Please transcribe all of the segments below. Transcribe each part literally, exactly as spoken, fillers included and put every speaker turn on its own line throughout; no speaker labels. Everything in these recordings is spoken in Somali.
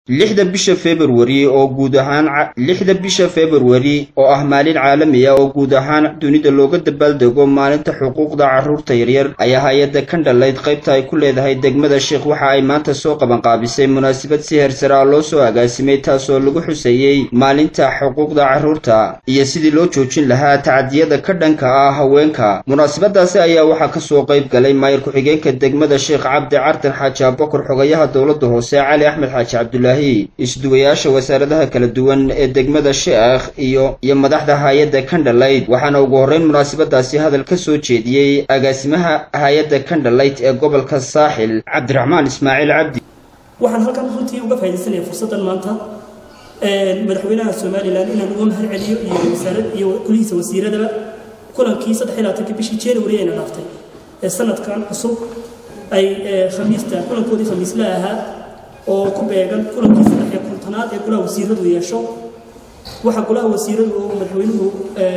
lixda bisha February oo guud ahaan lixda bisha February oo ah maalin caalami ah oo guud ahaan dunida looga dabaaldego maalinta xuquuqda carruurta yaryar ayaa hay'adda Candlelight qaybta ay ku leedahay degmada Sheekh waxa ay maanta soo qaban qaabisay munaasabad si heersare ah loo soo agaasimay taasoo lagu xuseeyay maalinta xuquuqda carruurta iyo sidii loo joojin lahaa tacadiyada ka dhanka ah haweenka. munaasabadaasi ayaa waxa ka soo qayb galay maayir ku-xigeenka degmada Sheekh Cabdi Cartan Xaaji Abubakar, xogayaha dowladda hoose Cali Axmed Xaaji Cabdullaahi, isduwayaasha wasaaradaha kala duwan ee degmada Sheekh iyo iyo madaxda hay'adda Candlelight. waxaana ugu horeyn munaasabadaasi hadal ka soo jeediyay agaasimaha hay'adda Candlelight ee gobolka Saaxil Cabdiraxmaan Ismaaciil Cabdi.
waxaan halkan runtii uga faa'iideysanayaa fursadan maanta ee madaxweynaha Soomaaliland inaan uga mahad celiyo iyo wasaaradda iyo kulliisa wasiiradaba kulankii saddex iyo labaatanka bishii January ee dhaaftay ee sanadkan cusub ay khamiista kulankoodii khamiisla ahaa oo ku beegan kulankii saddex iyo kontonaad ee golaha wasiiradu yeesho. waxa golaha wasiiradu oo madaxweynuhu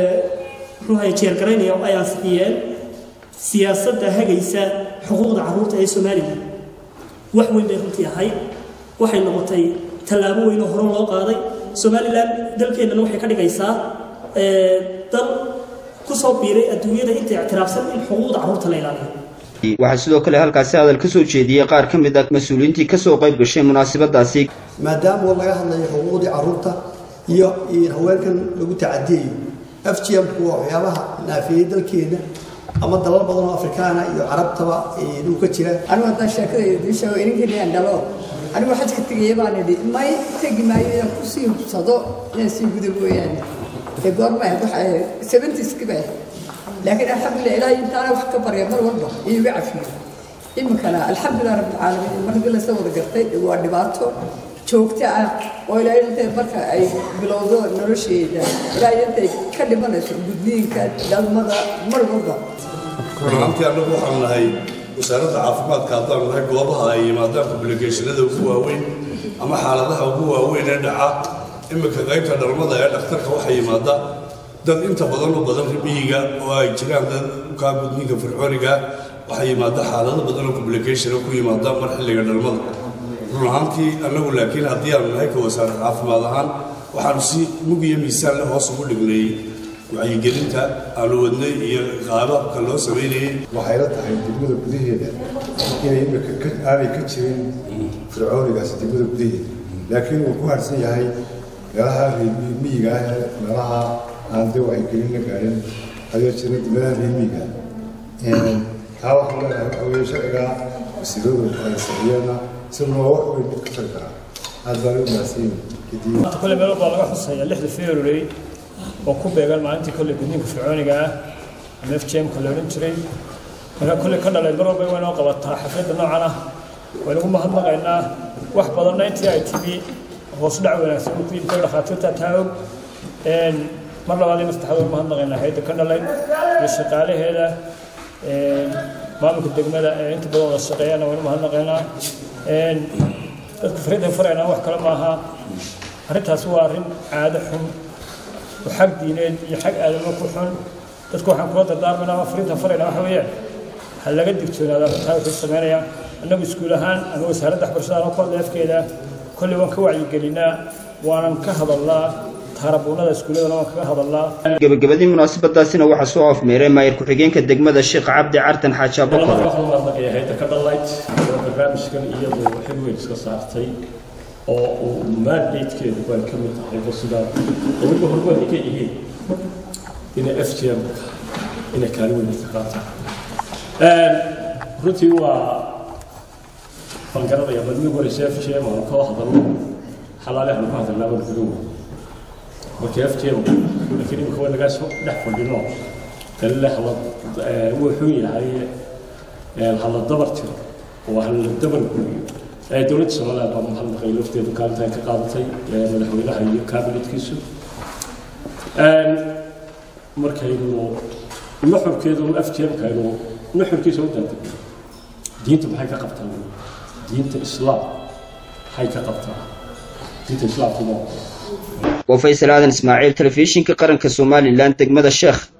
wuxuu hay jeer garaynaya oo ay ansixiyeen siyaasadda hagaysa xuquuqda carruurta ee Soomaaliland. wax weyn bay runtii ahayd, waxay noqotay tallaabo weyn oo hore loo qaaday. Soomaaliland dalkeennana waxay ka dhigaysaa dal ku soo biiray adduunyada inta ictiraafsan in xuquuqda carruurta la ilaaliyo.
waxaa sidoo kale halkaasi hadal ka soo jeediyay qaar ka mid ah mas'uuliyiintii ka soo qayb gashay munaasabadaasi.
maadaama laga hadlayo xuquuqda carruurta iyo haweenkan lagu tacadiyo F G M-ku waa waxyaabaha naafiyay dalkeena ama dalal badan oo Afrikaana iyo Carabtaba uu ka jira.
anigu hadda sheekadayda disho ininkii aan dhalo anigu waxa ka tagay baan idhi may tagi maayo ku sii hubsado inay sii gudubooyaan ee goorma waxa seventies kiba لكن الحمد لله إلهي أنت أنا وحكي بريء مر والله يبيع فيه إمكان الحمد لله رب العالمين مرة قلنا سووا ذكرتي وادباتو شوكتي وإلهي أنت بركة أي بلوضو نرشي إلهي أنت كلمة نسوا بدين كلام مرة مر والله.
runtii anagu waxaan nahay wasaaradda caafimaadka haddaan nahay goobaha ay yimaadaan complicationada ugu waaweyn ama xaaladaha ugu waaweyn ee dhaca imika qaybta dhalmada ee dhakhtarka waxay yimaadaan dad inta badan oo badan ribiga oo ay jiraan dad ka gudniinka fircooniga waxay yimaadaan xaalado badan oo complication ku yimaadaan mar xilliga dhalmada. runtii anagu laakiin haddii aan nahay ka wasaaradda caafimaad ahaan waxaan si mug iyo miisaan leh hoos ugu dhignay wacyigelinta aan wadnay iyo qaababka loo sameeyay.
waxay la tahay degmada gudaheeda inay imika aanay ka jirin fircoonigaas degmada gudaheeda, laakiin uu ku harsan yahay meelaha miyiga ah meelaha aan dee wacyigelin la gaarin ayuu jira meelaha miyiga taa waxaa leedahay waxa weeye sharciga wasiiradu ay saxiyeena isaguna wax weyn mid ka tari karaa. aad baan u mahadsanyihin
maanta kole meel walbaa laga xuseeya lixda February oo ku beegan maalintii kole gudniinka fircooniga ah ama F G M-ka la odhan jiray. marka kole ka dhalay mar walba waa inoo qabataa xafladda noocan ah waa lagu mahadnaqaynaa. wax badanna intii ay timi hoos dhac wanaagsan ku yimid dhakhaatiirta taawog mar labaad in saddexaad mahadnaqaynaa hay'adda Candlelight iyo shaqaalaheeda maamulka degmada ee inta badan wada shaqeeyana waa mahadnaqaynaa. dadka fariidan farayna wax kale maaha, arrintaas waa arrin caado xun oo xag diineed iyo xag aadamo ku xun. dadku waxaan kula dardaarmaynaa fariintan farayna waxa weeye ha laga digtoonaado arrintaa wuxuu samaynayaa. annagu iskuul ahaan ama wasaaradda waxbarashada oo kooda afkeeda kulli waan ka wacyigelinaa waanan ka hadalnaa taarabuunada iskuuladana waan kaga hadalnaa.
gabagabadii munaasabadaasina waxaa soo afmeeray maayir ku-xigeenka degmada Sheekh Cabdi Cartan Xaaji Abubakar.
hay'adda Candlelight barnaamijkan iyadu xil weyn iska saartay oo uu mandate-keedu ay ka mid tahay sida ugu horreeyay ka yihiin in F G M in kaalin weyn ka qaataan. runtii waa fangarada iyo badmi gorisay F G M oo ka hadalno xalaalaha ku hadalnaa wadada markii F G M laakiin imika waa laga soo dhex fadhino kale halad wuxuu yahay hal dabarti oo hal dabar guriyo ee dawladda Soomaaliya baa maxal qaylofteedu kaalintay ka qaadatay madaxweynaha iyo kabinetkiisu. markaynu nuxurkeedu F G M kaynu nuxurkiisa u daadin diinta maxay ka qabtaan diinta islaam maxay ka qabtaan diinta islaamku.
وفيصل آدم إسماعيل تلفزيون كقرن كصومالي لان دegmada Sheekh.